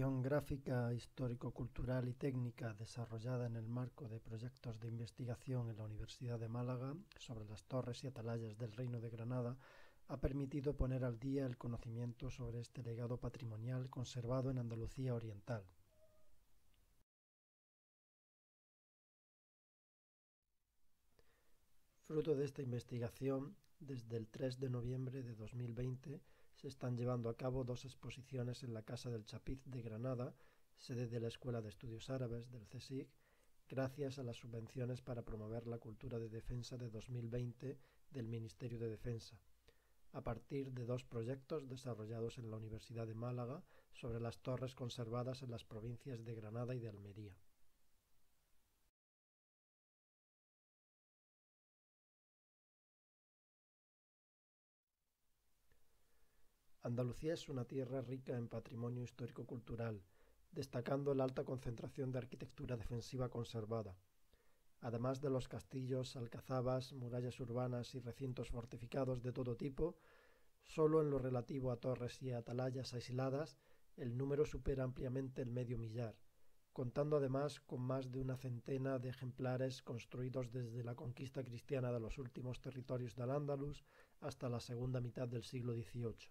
investigación gráfica, histórico-cultural y técnica desarrollada en el marco de proyectos de investigación en la Universidad de Málaga sobre las torres y atalayas del Reino de Granada ha permitido poner al día el conocimiento sobre este legado patrimonial conservado en Andalucía Oriental. Fruto de esta investigación, desde el 3 de noviembre de 2020 se están llevando a cabo dos exposiciones en la Casa del Chapiz de Granada, sede de la Escuela de Estudios Árabes del CSIC, gracias a las subvenciones para promover la cultura de defensa de 2020 del Ministerio de Defensa, a partir de dos proyectos desarrollados en la Universidad de Málaga sobre las torres conservadas en las provincias de Granada y de Almería. Andalucía es una tierra rica en patrimonio histórico-cultural, destacando la alta concentración de arquitectura defensiva conservada. Además de los castillos, alcazabas, murallas urbanas y recintos fortificados de todo tipo, solo en lo relativo a torres y atalayas aisladas, el número supera ampliamente el medio millar, contando además con más de una centena de ejemplares construidos desde la conquista cristiana de los últimos territorios del Andalus hasta la segunda mitad del siglo XVIII.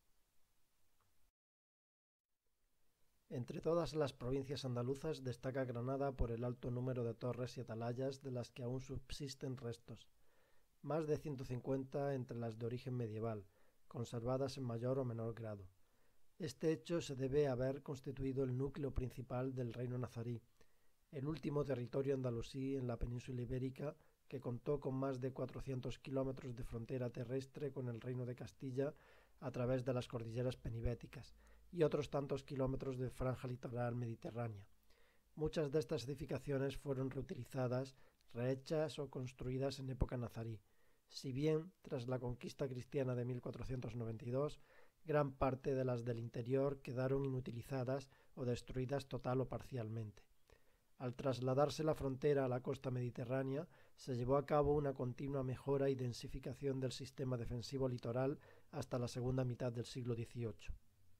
Entre todas las provincias andaluzas destaca Granada por el alto número de torres y atalayas de las que aún subsisten restos, más de 150 entre las de origen medieval, conservadas en mayor o menor grado. Este hecho se debe a haber constituido el núcleo principal del reino nazarí, el último territorio andalusí en la península ibérica que contó con más de 400 kilómetros de frontera terrestre con el reino de Castilla a través de las cordilleras penibéticas y otros tantos kilómetros de franja litoral mediterránea. Muchas de estas edificaciones fueron reutilizadas, rehechas o construidas en época nazarí, si bien, tras la conquista cristiana de 1492, gran parte de las del interior quedaron inutilizadas o destruidas total o parcialmente. Al trasladarse la frontera a la costa mediterránea, se llevó a cabo una continua mejora y densificación del sistema defensivo litoral hasta la segunda mitad del siglo XVIII.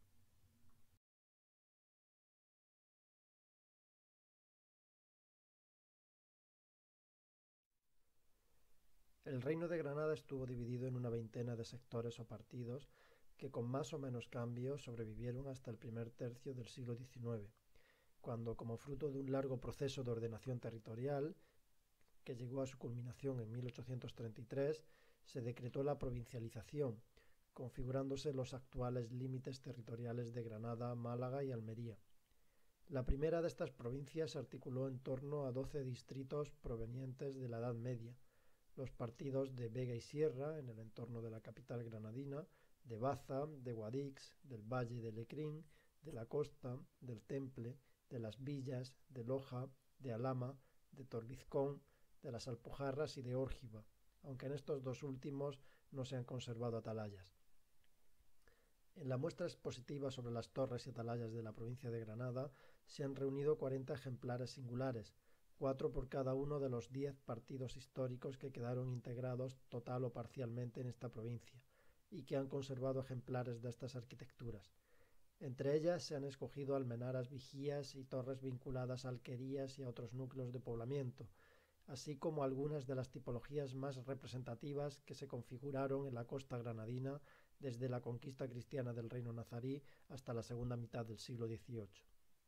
El reino de Granada estuvo dividido en una veintena de sectores o partidos que con más o menos cambios sobrevivieron hasta el primer tercio del siglo XIX, cuando, como fruto de un largo proceso de ordenación territorial, que llegó a su culminación en 1833, se decretó la provincialización, configurándose los actuales límites territoriales de Granada, Málaga y Almería. La primera de estas provincias se articuló en torno a 12 distritos provenientes de la Edad Media, los partidos de Vega y Sierra, en el entorno de la capital granadina, de Baza, de Guadix, del Valle de Lecrín, de la Costa, del Temple, de las Villas, de Loja, de Alhama, de Torbizcón, de las Alpujarras y de Órgiva, aunque en estos dos últimos no se han conservado atalayas. En la muestra expositiva sobre las torres y atalayas de la provincia de Granada se han reunido 40 ejemplares singulares, 4 por cada uno de los 10 partidos históricos que quedaron integrados total o parcialmente en esta provincia y que han conservado ejemplares de estas arquitecturas. Entre ellas se han escogido almenaras vigías y torres vinculadas a alquerías y a otros núcleos de poblamiento, así como algunas de las tipologías más representativas que se configuraron en la costa granadina desde la conquista cristiana del reino nazarí hasta la segunda mitad del siglo XVIII.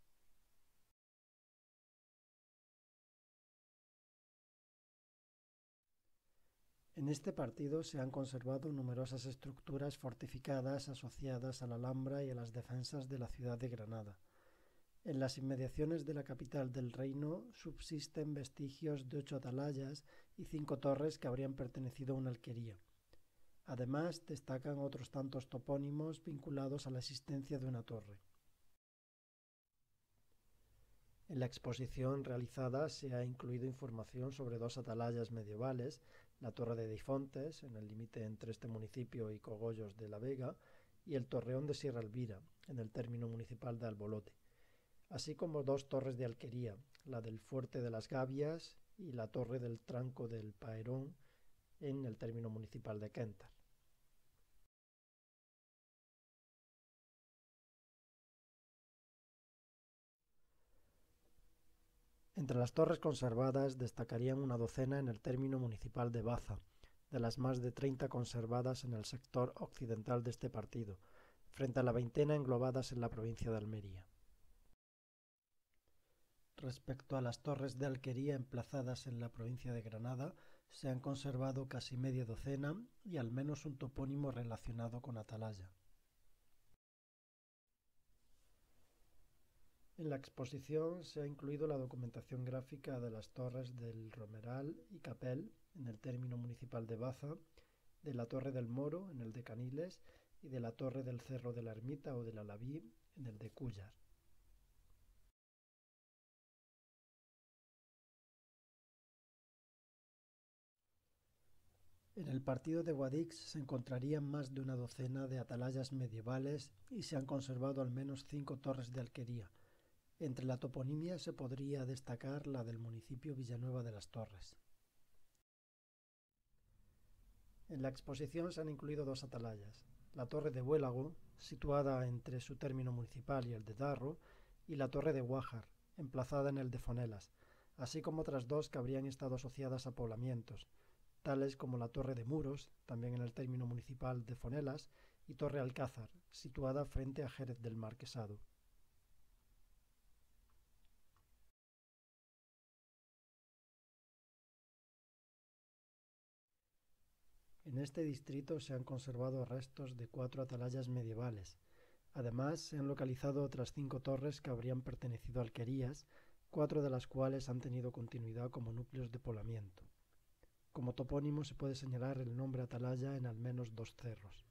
En este partido se han conservado numerosas estructuras fortificadas asociadas a la Alhambra y a las defensas de la ciudad de Granada. En las inmediaciones de la capital del reino subsisten vestigios de 8 atalayas y 5 torres que habrían pertenecido a una alquería. Además, destacan otros tantos topónimos vinculados a la existencia de una torre. En la exposición realizada se ha incluido información sobre dos atalayas medievales, la Torre de Difontes, en el límite entre este municipio y Cogollos de la Vega, y el Torreón de Sierra Elvira, en el término municipal de Albolote, así como dos torres de alquería, la del Fuerte de las Gavias y la Torre del Tranco del Paerón, en el término municipal de Quentar. Entre las torres conservadas destacarían una docena en el término municipal de Baza, de las más de 30 conservadas en el sector occidental de este partido, frente a la veintena englobadas en la provincia de Almería. Respecto a las torres de alquería emplazadas en la provincia de Granada, se han conservado casi media docena y al menos un topónimo relacionado con atalaya. En la exposición se ha incluido la documentación gráfica de las torres del Romeral y Capel, en el término municipal de Baza, de la Torre del Moro, en el de Caniles, y de la Torre del Cerro de la Ermita o del Alaví, en el de Cúllar. En el partido de Guadix se encontrarían más de una docena de atalayas medievales y se han conservado al menos 5 torres de alquería. Entre la toponimia se podría destacar la del municipio Villanueva de las Torres. En la exposición se han incluido 2 atalayas: la Torre de Buélago, situada entre su término municipal y el de Darro, y la Torre de Guájar, emplazada en el de Fonelas, así como otras 2 que habrían estado asociadas a poblamientos, tales como la Torre de Muros, también en el término municipal de Fonelas, y Torre Alcázar, situada frente a Jerez del Marquesado. En este distrito se han conservado restos de 4 atalayas medievales. Además, se han localizado otras 5 torres que habrían pertenecido a alquerías, 4 de las cuales han tenido continuidad como núcleos de poblamiento. Como topónimo se puede señalar el nombre atalaya en al menos 2 cerros.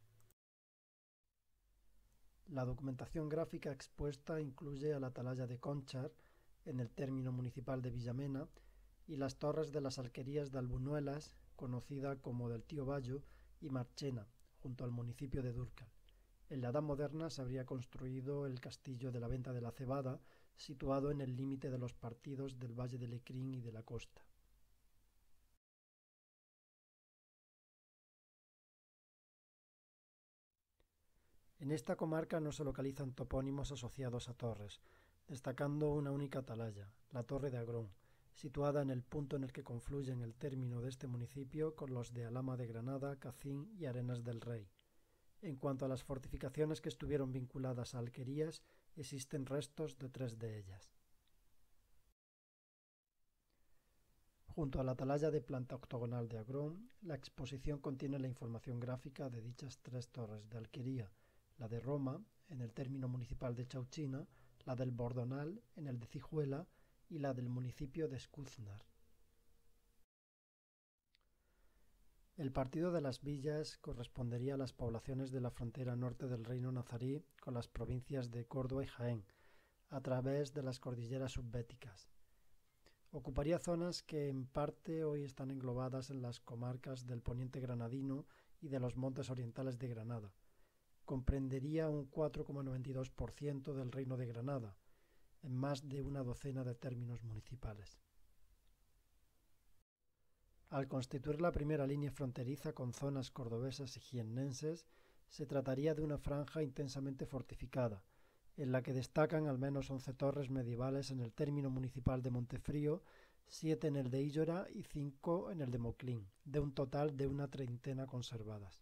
La documentación gráfica expuesta incluye a la atalaya de Conchar, en el término municipal de Villamena, y las torres de las alquerías de Albuñuelas, conocida como del Tío Bayo, y Marchena, junto al municipio de Dúrcal. En la Edad Moderna se habría construido el castillo de la Venta de la Cebada, situado en el límite de los partidos del Valle de Lecrín y de la Costa. En esta comarca no se localizan topónimos asociados a torres, destacando una única atalaya, la Torre de Agrón, situada en el punto en el que confluyen el término de este municipio con los de Alhama de Granada, Cacín y Arenas del Rey. En cuanto a las fortificaciones que estuvieron vinculadas a alquerías, existen restos de 3 de ellas. Junto a la atalaya de planta octogonal de Agrón, la exposición contiene la información gráfica de dichas 3 torres de alquería: la de Roma, en el término municipal de Chauchina, la del Bordonal, en el de Cijuela, y la del municipio de Escúznar. El partido de las villas correspondería a las poblaciones de la frontera norte del reino nazarí con las provincias de Córdoba y Jaén, a través de las cordilleras subbéticas. Ocuparía zonas que en parte hoy están englobadas en las comarcas del poniente granadino y de los montes orientales de Granada. Comprendería un 4,92% del reino de Granada, en más de una docena de términos municipales. Al constituir la primera línea fronteriza con zonas cordobesas y jiennenses, se trataría de una franja intensamente fortificada, en la que destacan al menos 11 torres medievales en el término municipal de Montefrío, 7 en el de Íllora y 5 en el de Moclín, de un total de una treintena conservadas.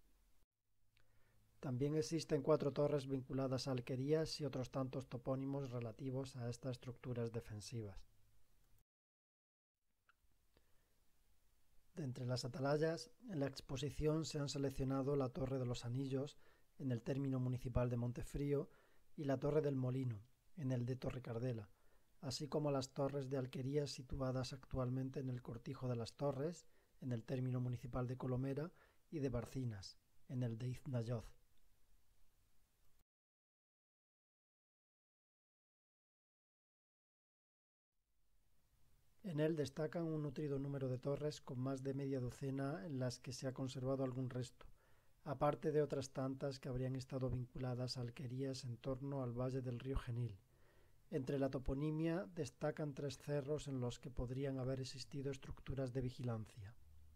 También existen 4 torres vinculadas a alquerías y otros tantos topónimos relativos a estas estructuras defensivas. De entre las atalayas, en la exposición se han seleccionado la Torre de los Anillos, en el término municipal de Montefrío, y la Torre del Molino, en el de Torrecardela, así como las torres de alquerías situadas actualmente en el Cortijo de las Torres, en el término municipal de Colomera, y de Barcinas, en el de Iznayoz. En él destacan un nutrido número de torres con más de media docena en las que se ha conservado algún resto, aparte de otras tantas que habrían estado vinculadas a alquerías en torno al valle del río Genil. Entre la toponimia destacan 3 cerros en los que podrían haber existido estructuras de vigilancia.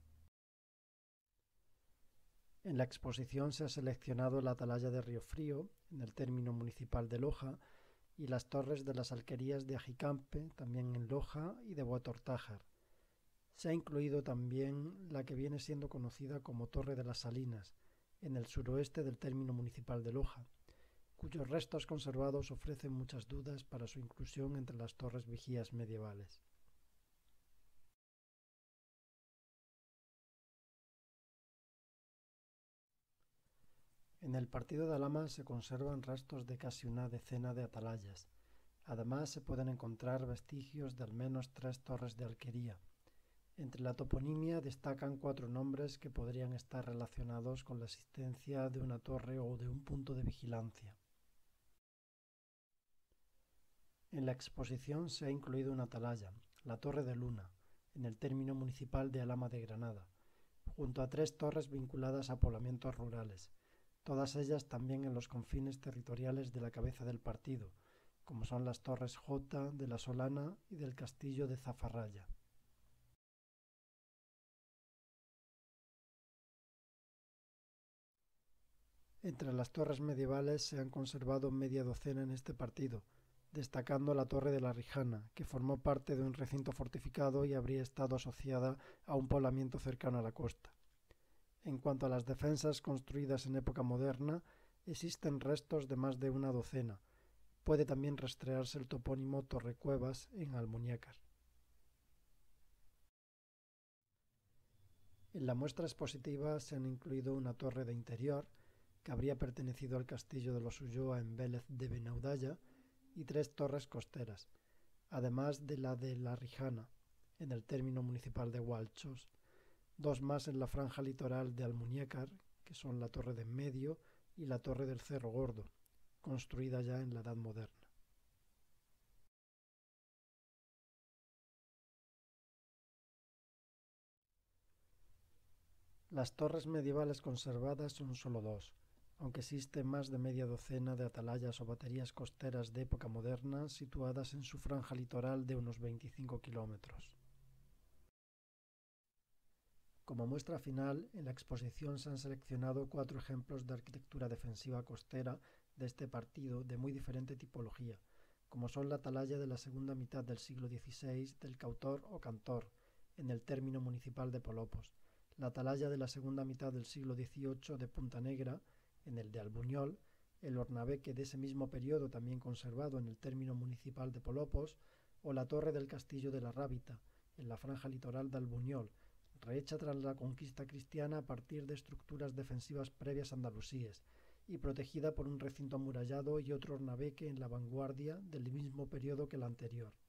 En la exposición se ha seleccionado la atalaya de Río Frío, en el término municipal de Loja, y las torres de las alquerías de Ajicampe, también en Loja, y de Huetortájar. Se ha incluido también la que viene siendo conocida como Torre de las Salinas, en el suroeste del término municipal de Loja, cuyos restos conservados ofrecen muchas dudas para su inclusión entre las torres vigías medievales. En el partido de Alhama se conservan restos de casi una decena de atalayas. Además, se pueden encontrar vestigios de al menos 3 torres de alquería. Entre la toponimia destacan 4 nombres que podrían estar relacionados con la existencia de una torre o de un punto de vigilancia. En la exposición se ha incluido una atalaya, la Torre de Luna, en el término municipal de Alhama de Granada, junto a 3 torres vinculadas a poblamientos rurales, todas ellas también en los confines territoriales de la cabeza del partido, como son las torres J de la Solana y del castillo de Zafarraya. Entre las torres medievales se han conservado media docena en este partido, destacando la Torre de la Rijana, que formó parte de un recinto fortificado y habría estado asociada a un poblamiento cercano a la costa. En cuanto a las defensas construidas en época moderna, existen restos de más de una docena. Puede también rastrearse el topónimo Torrecuevas en Almuñécar. En la muestra expositiva se han incluido una torre de interior, que habría pertenecido al castillo de los Ulloa en Vélez de Benaudalla, y 3 torres costeras, además de la Rijana, en el término municipal de Hualchos, 2 más en la franja litoral de Almuñécar, que son la Torre de en Medio y la Torre del Cerro Gordo, construida ya en la Edad Moderna. Las torres medievales conservadas son solo 2, aunque existe más de media docena de atalayas o baterías costeras de época moderna situadas en su franja litoral de unos 25 kilómetros. Como muestra final, en la exposición se han seleccionado 4 ejemplos de arquitectura defensiva costera de este partido de muy diferente tipología, como son la atalaya de la segunda mitad del siglo XVI del Cautor o Cantor, en el término municipal de Polopos, la atalaya de la segunda mitad del siglo XVIII de Punta Negra, en el de Albuñol, el hornabeque de ese mismo periodo también conservado en el término municipal de Polopos, o la torre del castillo de la Rábita, en la franja litoral de Albuñol, rehecha tras la conquista cristiana a partir de estructuras defensivas previas andalusíes y protegida por un recinto amurallado y otro hornabeque en la vanguardia del mismo periodo que el anterior.